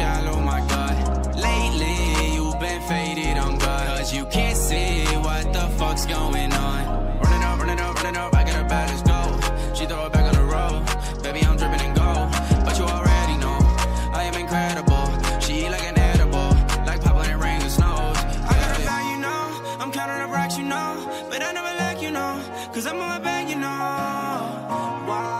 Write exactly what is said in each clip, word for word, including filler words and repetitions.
shallow, my God. Lately, you've been faded, I'm good. Cause you can't see what the fuck's going on. Running up, running up, running up, I got her bad as gold. She throw it back on the road. Baby, I'm dripping in gold. But you already know, I am incredible. She eat like an edible, like Papa when it rains and snows. I got her back, you know. I'm counting up racks, you know. But I never let you know. Cause I'm on my bag, you know. Why?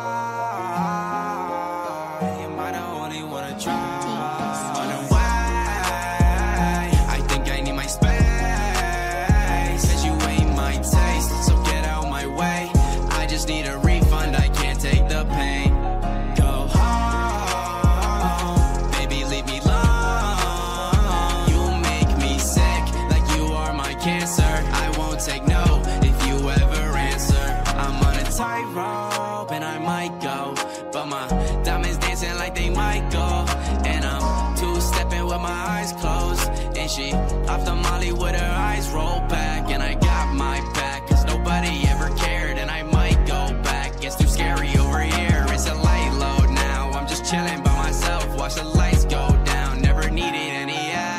Am I the only one to try? Wonder why? I think I need my space. Cause you ain't my taste. So get out my way. I just need a refund, I can't take the pain. Go home, baby, leave me alone. You make me sick, like you are my cancer. I won't take no if you ever answer. I'm on a tightrope and I might go, but my diamonds dancing like they might go. And I'm two-stepping with my eyes closed. And she off the molly with her eyes rolled back. And I got my back, cause nobody ever cared. And I might go back, it's too scary over here. It's a light load now, I'm just chilling by myself. Watch the lights go down, never needed any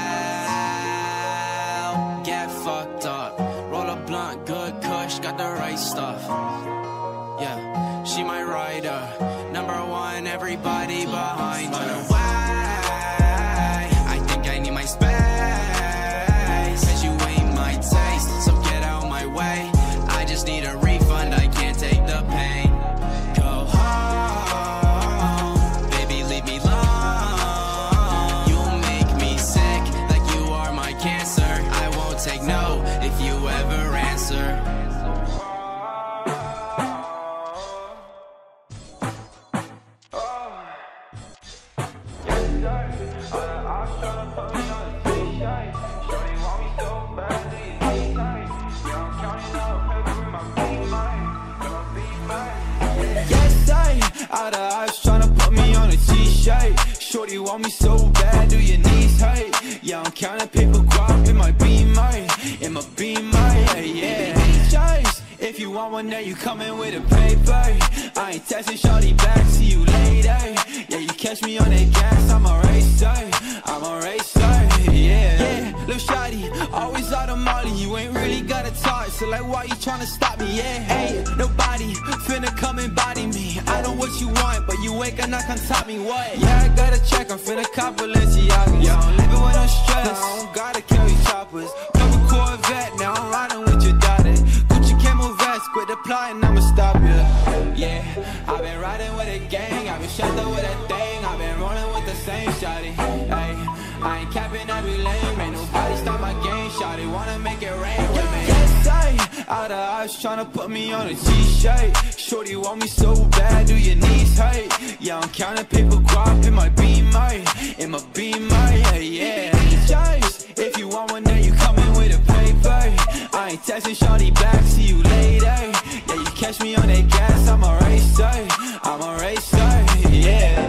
help. Get fucked up, roll a blunt, good kush, got the right stuff. Yeah, she my rider, number one, everybody behind her. Wonder why? I think I need my space. Cause you ain't my taste, so get out my way. I just need a refund, I can't take the pain. Go home, baby, leave me alone. You make me sick, like you are my cancer. I won't take no if you ever answer. Out of eyes tryna put me on a t-shirt. Shorty want me so bad, do your knees hurt? Yeah, I'm counting paper guap in my beamer, in my beamer, yeah, yeah. Choice. If you want one, then you coming with a paper. I ain't texting shorty back, see you later. Yeah, you catch me on that gas, I'm a racer, I'm a racer, yeah. Yeah, little shawty, always out of molly. You ain't really got a talk, so like why you tryna stop me, yeah? Hey, nobody finna come and body me. I know what you want, but you ain't gonna come top me, what? Yeah, I gotta check, I'm finna cop Balenciaga. Yeah, I'm living with no stress, I don't gotta carry choppers. Purple Corvette, now I'm riding with your daughter. Gucci camel vest, quit applying, I'ma stop you. Yeah, I've been riding with a gang, I've been shot up with a thing, I've been rolling with the same shawty. Hey, I ain't capping every lane, ain't nobody stop my game, shawty wanna make it rain with me. Yes, I, out of eyes tryna put me on a t-shirt. Shorty want me so bad, do your knees hurt? Yeah, I'm counting paper guap in my beamer, in my beamer, yeah, yeah. Choice. If you want one, then you coming with a paper. I ain't texting shorty back, see you later. Yeah, you catch me on that gas, I'm a racer, I'm a racer, yeah.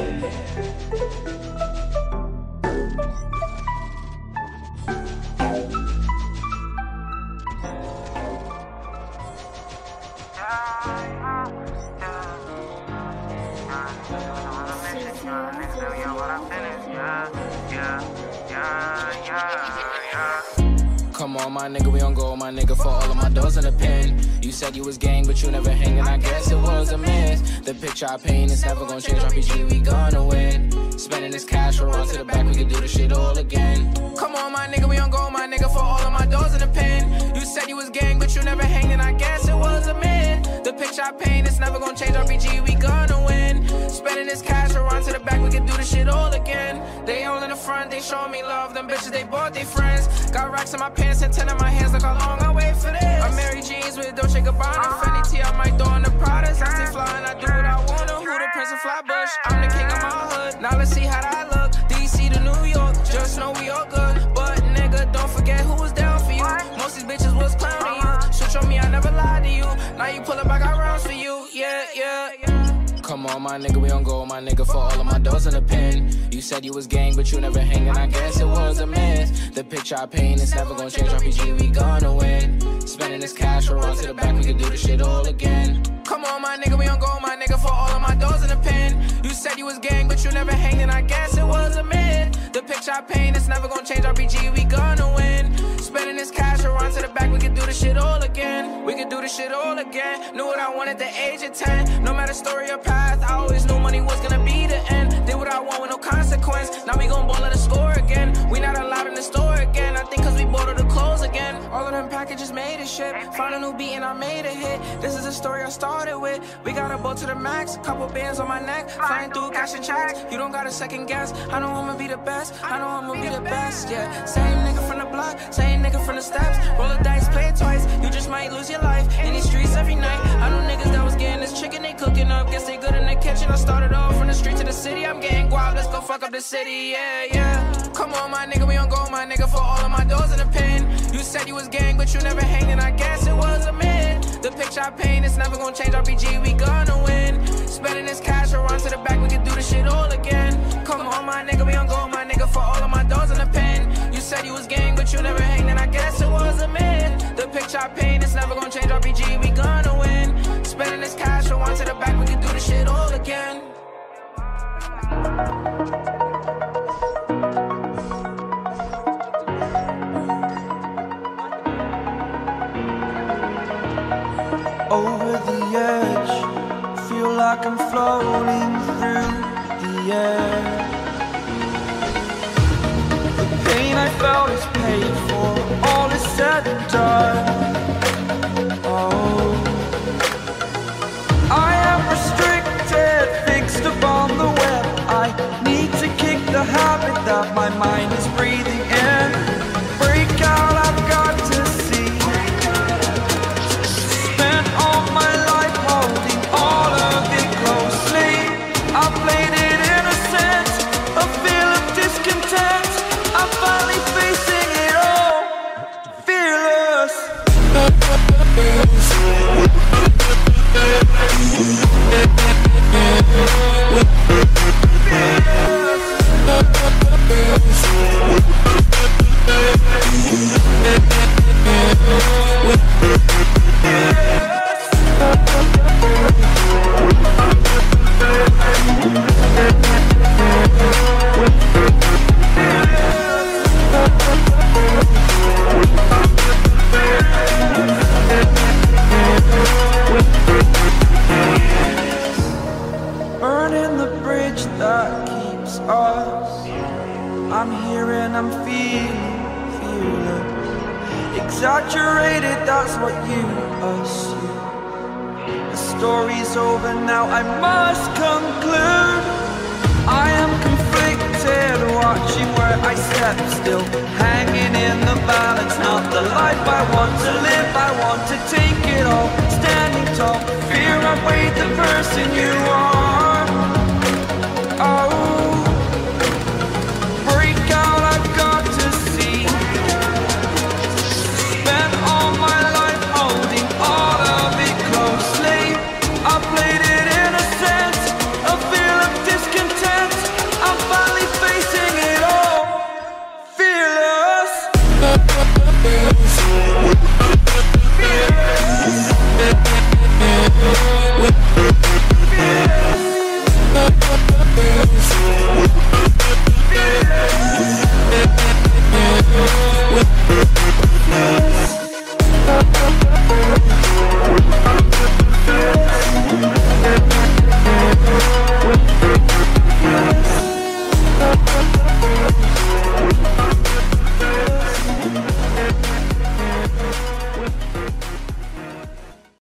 Come on, my nigga, we on go, my nigga, for all of my doors in the pen. You said you was gang, but you never hanging, I guess it was a miss. The picture I paint is never gonna change, R P G, we gonna win. Spending this cash, we'll run to the back, we can do this shit all again. Come on, my nigga, we on go, my nigga, for all of my doors in the pen. You said you was gang, but you never hanging, I guess it was a miss. The picture I paint is never gonna change, R P G, we gonna win. Spending this cash, we'll run to the back, we can do this shit all again. They all in the front, they show me love, them bitches, they bought their friends. Got racks in my pants and ten in my hands, look how long I wait for this. I'm Mary Jeans with Dolce Gabbana, Fendi T on my door and the Prada. I stay flying, I do what I wanna. Who the Prince of Flatbush? I'm the king of my hood. Now let's see how that look. D C to New York, just know we all good. But nigga, don't forget who was down for you. Most these bitches was clowning you. Switch on me, I never lied to you. Now you pull up, I got rounds for you. Yeah, yeah, yeah. Come on, my nigga, we on go, my nigga, for all of my doors in the pen. You said you was gang, but you never hanging, I guess it was a miss. The picture I paint is never gonna change, R P G, we gonna win. Spending this cash, we'll run to the back, we can do this shit all again. Come on, my nigga, we on go, my nigga, for all of my doors in the pen. You said you was gang, but you never hanging, I guess it was a miss. The picture I paint, it's never gonna change. R P G, we gonna win. Spending this cash around to the back, we can do this shit all again. We can do this shit all again. Knew what I wanted at the age of ten. No matter story or path, I always knew money was gonna be the end. Did what I want with no consequence. Now we gon' ball at the score again. We not allowed in the store again. I think cause we bought all the clothes again. All of them packages made a shit. Found a new beat and I made a hit. This is a story I started with. We got a boat to the max. Couple bands on my neck. Flying through cash and checks. You don't gotta second guess. I know I'ma be the best. I know I'ma be the best, yeah. Same nigga from the block. Same nigga from the steps. Roll the dice, play it twice. You just might lose your life in these streets every night. I know niggas that was getting this chicken they cooking up. Guess they good in the kitchen. I started off from the street to the city. I'm getting guap. Let's go fuck up the city, yeah, yeah. Come on, my nigga, we on go, my nigga, for all of my doors in the pen. You said you was gang, but you never hanged, and I guess it was a myth. The picture I paint, it's never gonna change. R P G, we gonna win. Spending this cash around to the back, we can do this shit all again. Come on, my nigga, we on go, my nigga, for all of my doors in the pen. You said you was gang, but you never hanged, and I guess it was a myth. The picture I paint, it's never gonna change. R P G, we gonna win. Spending this cash around to the back, we can do this shit all again. Over the edge, feel like I'm floating through the air. The pain I felt is paid for, all is said and done. Oh, I am restricted, fixed upon the web. I need to kick the habit that my mind is breathing in. Break out, I've got to see. Spent all my life holding all of it closely. I played it innocent, a feel of discontent. I'm finally facing it all, fearless. Burning the bridge that keeps us. I'm here and I'm feeling fearless. Exaggerated, that's what you assume. The story's over now, I must conclude. I am conflicted, watching where I step still, hanging in the balance. Not the life I want to live, I want to take it all. Standing tall, fear I weighed the person you